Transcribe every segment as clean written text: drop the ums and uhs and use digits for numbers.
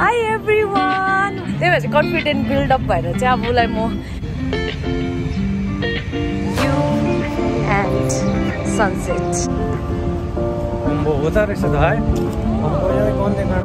Hi everyone. त्यही भएर confident build up भएर चाहिँ अब उलाई म view and sunset. अम्बो होता रहेछ त है अम्बो यहाँ गन्धे गाड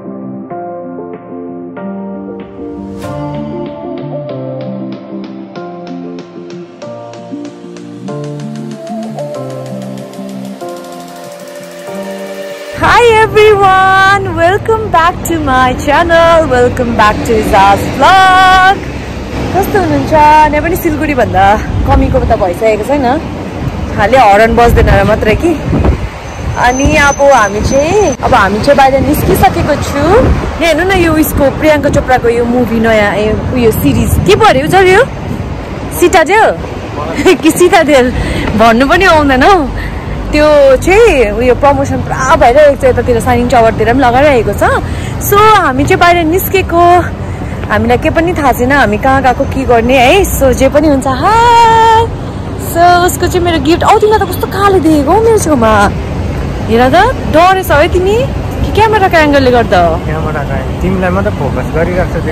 Hi everyone, welcome back to my channel, welcome back to Iza's vlog. कस्तो हुनुहुन्छ? नै पनि सिलगढी भन्दा कमीको त भइसकेको छैन, खाली हर्न बज्दैन र मात्रै कि। अनि अब हामी चाहिँ बाहिर निस्किसकेको छु। हेर्नु न यो उसको प्रियङ्का चोपडाको यो मुभी नयाँ यो सिरिज के पर्यो सर यो सिटाडेल कि सिटाडेल भन्नु पनि आउँदैन हौ। त्यो चाहिँ उयो प्रमोसन पुरा भइरहेको छ, यतातिर साइनिङ टावरतिर पनि लगाइरहेको छ। सो हामी चाहिँ बाहिर निस्केको, हामीलाई के पनि थाहा छैन हामी कहाँ गएको के गर्ने है। सो जे पनि हुन्छ हाय। सो उसको चाहिँ मेरो गिफ्ट तिमीलाई त कस्तो कालो देखेको हौ मेरो छेउमा। हेर त डरेछ है तिमी कि क्यामेराको एङ्गलले गर्दा हो? तिमीलाई मात्र फोकस गरिरहेको छ।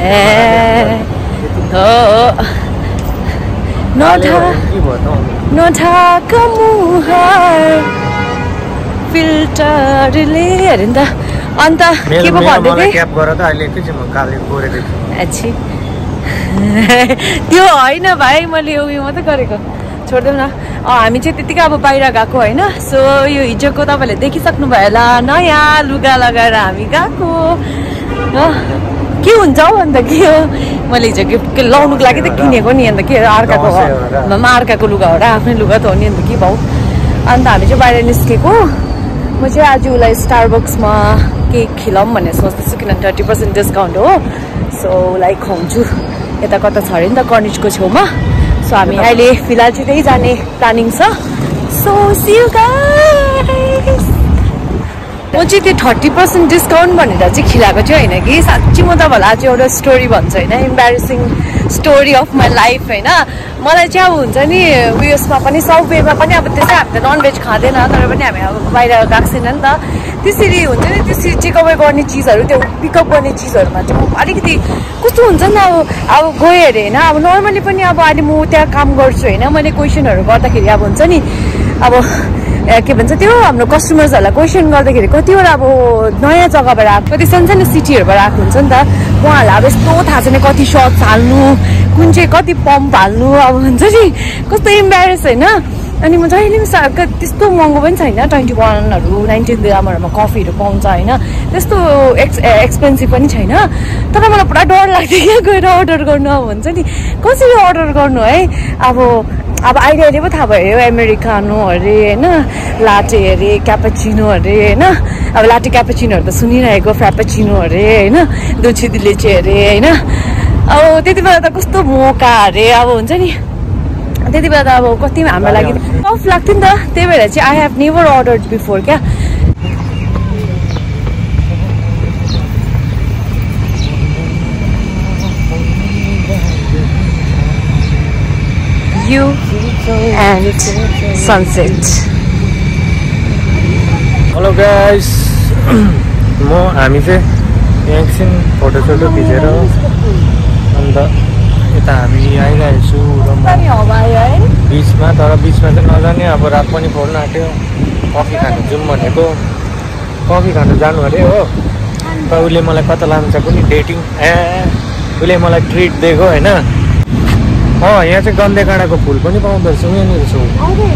नढाका मुहार फिल्टरले हेरे नि त। अन्त के पो भन्दै थिएँ? क्याप गरेर अहिले एकैछिन काले गोरेको अच्छी त्यो होइन भाइ, मैले उयो मात्रै गरेको, छोडिदेऊ न। हामी चाहिँ त्यतिकै अब बाहिर गएको होइन। सो यो हिजोको तपाईँले देखिसक्नु भयो होला, नयाँ लुगा लगाएर हामी गएको। के हुन्छ हौ अन्त के हो, मैले हिजो गिफ्ट लाउनुको लागि त किनेको नि। अन्त के अर्काको लुगा हो र आफ्नै लुगा त हो नि। अन्त के भाउ। अन्त हामी चाहिँ बाहिर निस्केको। म चाहिँ आज उसलाई स्टारबक्समा केक खिलाउँ भन्ने सोच्दैछु, किनभने 30% डिस्काउन्ट हो। सो उसलाई खुवाउँछु। यता कता छ अरे नि त कर्निचको छेउमा। सो हामी अहिले फिलहाल चाहिँ त्यही जाने प्लानिङ छ। So see you guys. म चाहिँ त्यो 30% डिस्काउन्ट भनेर चाहिँ खिलाएको चाहिँ होइन कि, साँच्ची म तपाईँहरूलाई आज एउटा स्टोरी भन्छु होइन, embarrassing story of my life होइन। मलाई चाहिँ अब हुन्छ नि उयसमा पनि सबवेमा पनि अब त्यसै हामी त ननभेज खाँदैन, तर पनि हामी अब बाहिर गएको छैन नि त। त्यसरी हुन्छ नि त्यसरी टेकअवे गर्ने चिजहरू, त्यो पिकअप गर्ने चिजहरूमा चाहिँ म अलिकति कस्तो हुन्छ नि अब गएँ अरे होइन। अब नर्मली पनि अब अहिले म त्यहाँ काम गर्छु होइन, मैले क्वेसनहरू गर्दाखेरि अब हुन्छ नि अब के भन्छ त्यो हाम्रो कस्टमर्सहरूलाई क्वेसन गर्दाखेरि कतिवटा अब नयाँ जग्गाबाट आएको, कति सानो सिटीहरूबाट आएको हुन्छ नि त। उहाँहरूलाई अब यस्तो थाहा छैन कति सर्ट्स हाल्नु, कुन चाहिँ कति पम्प हाल्नु, अब हुन्छ नि कस्तो इम्बेरेस होइन। अनि म जहिले पनि त्यस्तो महँगो पनि छैन, 21हरू 19 ग्रामहरूमा कफीहरू पाउँछ होइन, त्यस्तो एक्सपेन्सिभ पनि छैन। तर मलाई पुरा डर लाग्थ्यो क्या गएर अर्डर गर्नु। अब हुन्छ नि कसरी अर्डर गर्नु है। अब अहिले पो थाहा भयो अमेरिकानो अरे होइन, लाटे अरे क्यापाचिनो अरे होइन। अब लाटे क्यापाचिनोहरू त सुनिरहेको, फ्यापाचिनो अरे होइन, दुछी दिलेचे अरे होइन। अब त्यति बेला त कस्तो मौका अरे, अब हुन्छ नि त्यति बेला त अब कति हाम्रो लागि टफ लाग्थ्यो नि त। त्यही भएर चाहिँ I have never ordered before क्या। View and sunset. Hello guys, हामी चाहिँ एकछिन फोटोसोटो खिचेर अन्त यता हामी आइरहेको छु बिचमा। तर बिचमा चाहिँ नजाने, अब रात पनि पर्न आँट्यो। कफी खानु जाउँ भनेको, कफी खानु जानु अरे हो। त उसले मलाई कता लान्छ पनि डेटिङ, उसले मलाई ट्रिट दिएको होइन। यहाँ चाहिँ गन्धे काँडाको फुल पनि पाउँदो रहेछ यहाँनिर छौ।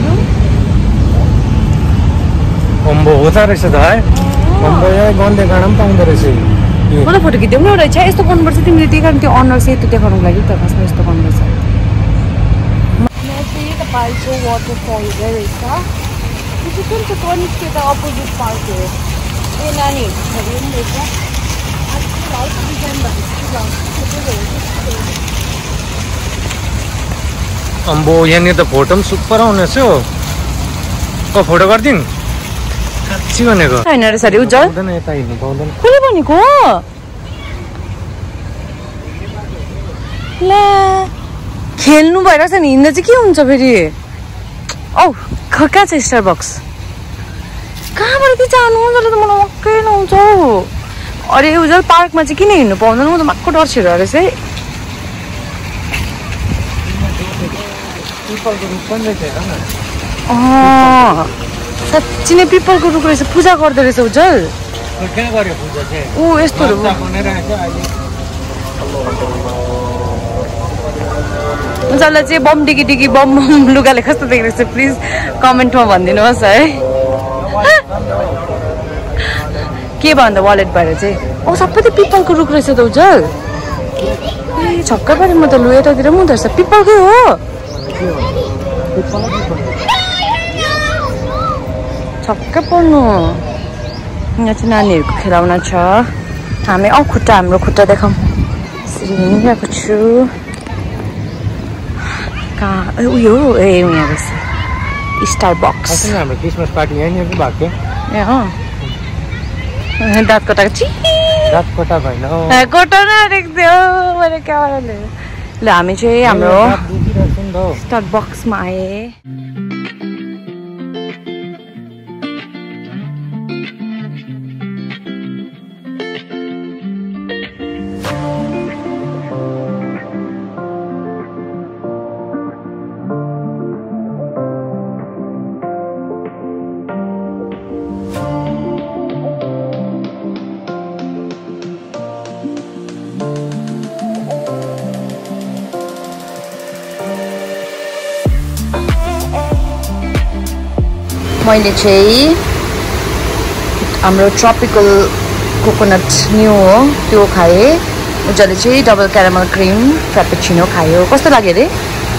अम्बो होता रहेछ त है अम्बो, यहाँ गन्धे काँडा पनि पाउँदो रहेछ। मलाई फोटो खिच्दिउँ न रहेछ, यस्तो गर्नुपर्छ तिमीले, त्यही कारण त्यो अनुहार चाहिँ यस्तो देखाउनुको लागि त खासमा यस्तो गर्नुपर्छ। चाहिँ तपाईँको वाटरफल रहेछ, त्यो चाहिँ कुन चाहिँ कर्निचको त अपोजिट पार्क हो। ए नानीहरू पनि रहेछ। अम्बो यहाँनिर त फोटो पनि सुपर आउनेछ हो। फोटो गरिदिनु साँच्ची भनेको होइन रहेछ अरे उज्जवल। यता हिँड्नु पाउँदैन। कसले भनेको? ला खेल्नु भइरहेछ नि, हिँड्दा चाहिँ के हुन्छ फेरि? औ कहाँ छ स्टारबक्स? कहाँबाट चाहिँ जानु? जसले त मलाई मक्कै लाउँछ हौ। अरे उजल पार्कमा चाहिँ किन हिँड्नु पाउँदैन म त माक्को डर छिरेर रहेछ है पिपलको रुख पनि रहेछ हेर न साँच्ची नै पिपलको रुख रहेछ पूजा गर्दो रहेछ उजल कहाँ गर्यो पूजा चाहिँ ऊ यस्तोहरू उजललाई चाहिँ बम डिगी डिगी बम बम लुगाले कस्तो देखिरहेको छ प्लिज कमेन्टमा भनिदिनुहोस् है के भन्दा वालेट भएर चाहिँ सबै त पिपलको रुख रहेछ त उजल ए छक्कै पऱ्यो म त लु यतातिर पनि हुँदो रहेछ पिपलकै हो छक्कै पर्नु यहाँ चाहिँ नानीहरूको खेलाउना छ हामी खुट्टा हाम्रो खुट्टा देखाउँ यसरी हिँडिरहेको छु कहाँ उयो ए यहाँ रहेछ स्टारबक्स हाम्रो क्रिसमस पार्टी यहीँनिर भएको ए दाँत कोटाको छि दाँत कोटा भएन कोटा न देख्थ्यो मैले क्या ल हामी चाहिँ हाम्रो स्टारबक्समा आए मैले चाहिँ हाम्रो ट्रपिकल कोकोनट न्यू हो त्यो खाएँ उजले चाहिँ डबल क्यारामल क्रिम फ्रापेचिनो खायो कस्तो लाग्यो अरे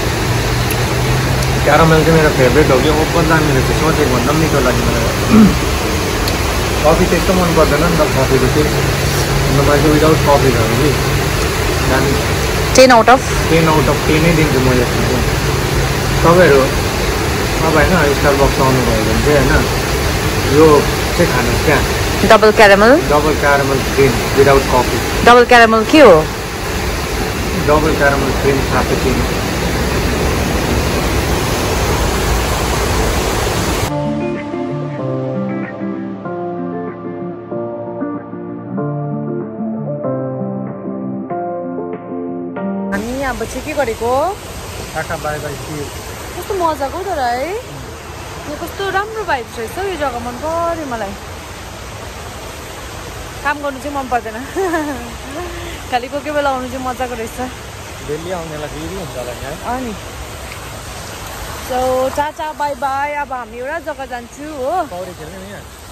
क्यारामल चाहिँ मेरो फेभरेट हो कि ओपन दामी रहेछ सोचेको भन्दा पनि मिठो लाग्यो मलाई कफी त्यस्तो मन पर्दैन नि त कफीको चाहिँ अन्त मैले चाहिँ विदाउट कफी खानु कि दामी 10 आउट अफ 10 नै दिन्छु म यसमा तपाईँहरू अब होइन स्टारबक्स आउनुभयो भने चाहिँ होइन यो चाहिँ खानुहोस् क्या double caramel cream without coffee double caramel के हो डबल क्यारामल क्रिम फ्रापेचिनो हामी अब चाहिँ के गरेको टाटा बाई बाई कस्तो मजाको हो तर है यो कस्तो राम्रो भाइब्स रहेछ यो जग्गा मन पर्यो मलाई काम गर्नु चाहिँ मन पर्दैन खालि कोही कोही बेला आउनु चाहिँ मजाको रहेछ डेली आउनेलाई फेरि हुन्छ होला यहाँ अनि सो टाटा बाई बाई अब हामी एउटा जग्गा जान्छु हो पौडी खेल्ने यहाँ